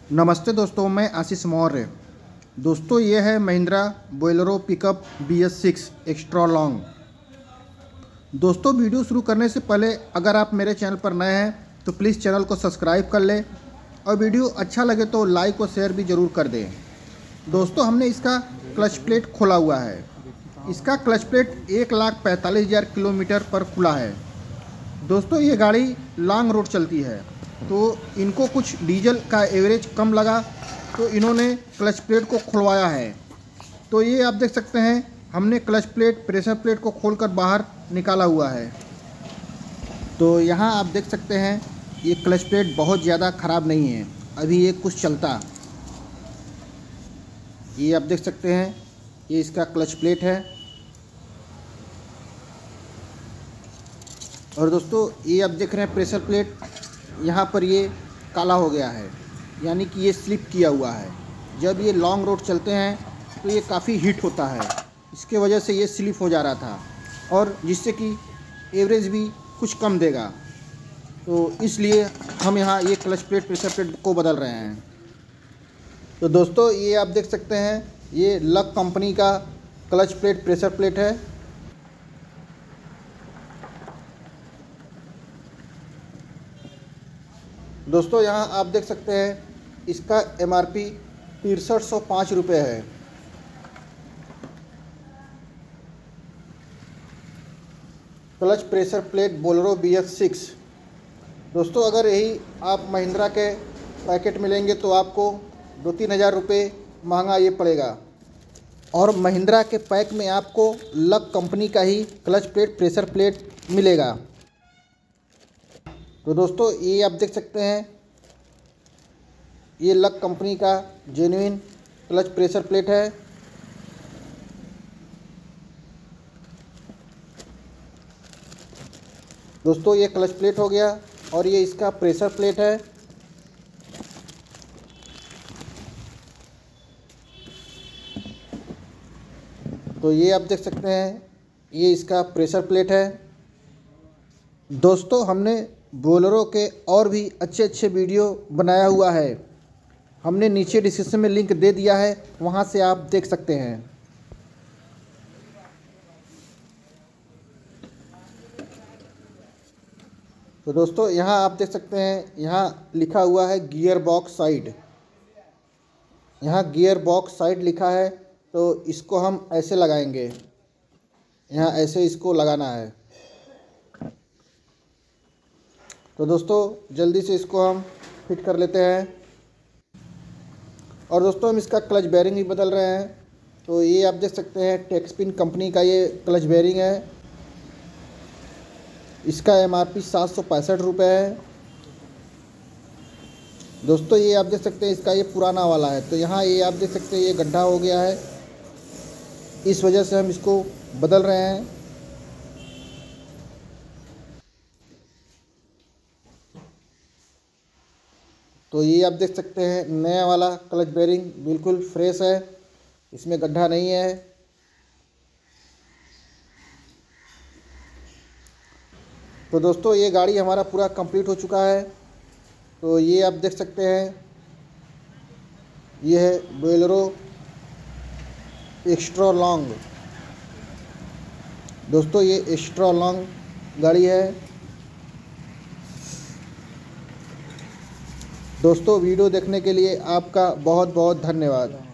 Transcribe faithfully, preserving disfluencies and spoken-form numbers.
नमस्ते दोस्तों, मैं आशीष मौर्य। दोस्तों ये है Mahindra Bolero pickup B S six extra long. दोस्तों वीडियो शुरू करने से पहले अगर आप मेरे चैनल पर नए हैं तो प्लीज़ चैनल को सब्सक्राइब कर लें और वीडियो अच्छा लगे तो लाइक और शेयर भी ज़रूर कर दें। दोस्तों हमने इसका क्लच प्लेट खोला हुआ है। इसका क्लच प्लेट एक लाख पैंतालीस हज़ार किलोमीटर पर खुला है। दोस्तों ये गाड़ी लॉन्ग रोड चलती है तो इनको कुछ डीजल का एवरेज कम लगा तो इन्होंने क्लच प्लेट को खुलवाया है। तो ये आप देख सकते हैं, हमने क्लच प्लेट प्रेशर प्लेट को खोलकर बाहर निकाला हुआ है। तो यहाँ आप देख सकते हैं ये क्लच प्लेट बहुत ज़्यादा ख़राब नहीं है, अभी ये कुछ चलता। ये आप देख सकते हैं, ये इसका क्लच प्लेट है। और दोस्तों ये आप देख रहे हैं प्रेशर प्लेट, यहाँ पर ये काला हो गया है, यानी कि ये स्लिप किया हुआ है। जब ये लॉन्ग रोड चलते हैं तो ये काफ़ी हीट होता है, इसके वजह से ये स्लिप हो जा रहा था और जिससे कि एवरेज भी कुछ कम देगा। तो इसलिए हम यहाँ ये क्लच प्लेट प्रेशर प्लेट को बदल रहे हैं। तो दोस्तों ये आप देख सकते हैं, ये लक कंपनी का क्लच प्लेट प्रेशर प्लेट है। दोस्तों यहाँ आप देख सकते हैं इसका एम आर पी तिरसठ सौ पाँच रुपये है। Clutch pressure plate Bolero B S six. दोस्तों अगर यही आप महिंद्रा के पैकेट में लेंगे तो आपको दो तीन हज़ार रुपये महंगा ये पड़ेगा, और महिंद्रा के पैक में आपको लक कंपनी का ही क्लच प्लेट प्रेशर प्लेट मिलेगा। तो दोस्तों ये आप देख सकते हैं, ये लक कंपनी का जेन्युइन क्लच प्रेशर प्लेट है। दोस्तों ये क्लच प्लेट हो गया और ये इसका प्रेशर प्लेट है। तो ये आप देख सकते हैं, ये इसका प्रेशर प्लेट है। दोस्तों हमने बोलेरो के और भी अच्छे अच्छे वीडियो बनाया हुआ है, हमने नीचे डिस्क्रिप्शन में लिंक दे दिया है, वहां से आप देख सकते हैं। तो दोस्तों यहाँ आप देख सकते हैं, यहाँ लिखा हुआ है गियर बॉक्स साइड। यहाँ गियर बॉक्स साइड लिखा है, तो इसको हम ऐसे लगाएंगे, यहाँ ऐसे इसको लगाना है। तो दोस्तों जल्दी से इसको हम फिट कर लेते हैं। और दोस्तों हम इसका क्लच बेयरिंग भी बदल रहे हैं। तो ये आप देख सकते हैं टेक्सपिन कंपनी का ये क्लच बेयरिंग है। इसका एम आर पी सात सौ पैंसठ रुपये है। दोस्तों ये आप देख सकते हैं, इसका ये पुराना वाला है। तो यहाँ ये आप देख सकते हैं ये गड्ढा हो गया है, इस वजह से हम इसको बदल रहे हैं। तो ये आप देख सकते हैं नया वाला क्लच बेयरिंग बिल्कुल फ्रेश है, इसमें गड्ढा नहीं है। तो दोस्तों ये गाड़ी हमारा पूरा कंप्लीट हो चुका है। तो ये आप देख सकते हैं, ये है बोलेरो एक्स्ट्रा लॉन्ग। दोस्तों ये एक्स्ट्रा लॉन्ग गाड़ी है। दोस्तों वीडियो देखने के लिए आपका बहुत बहुत धन्यवाद।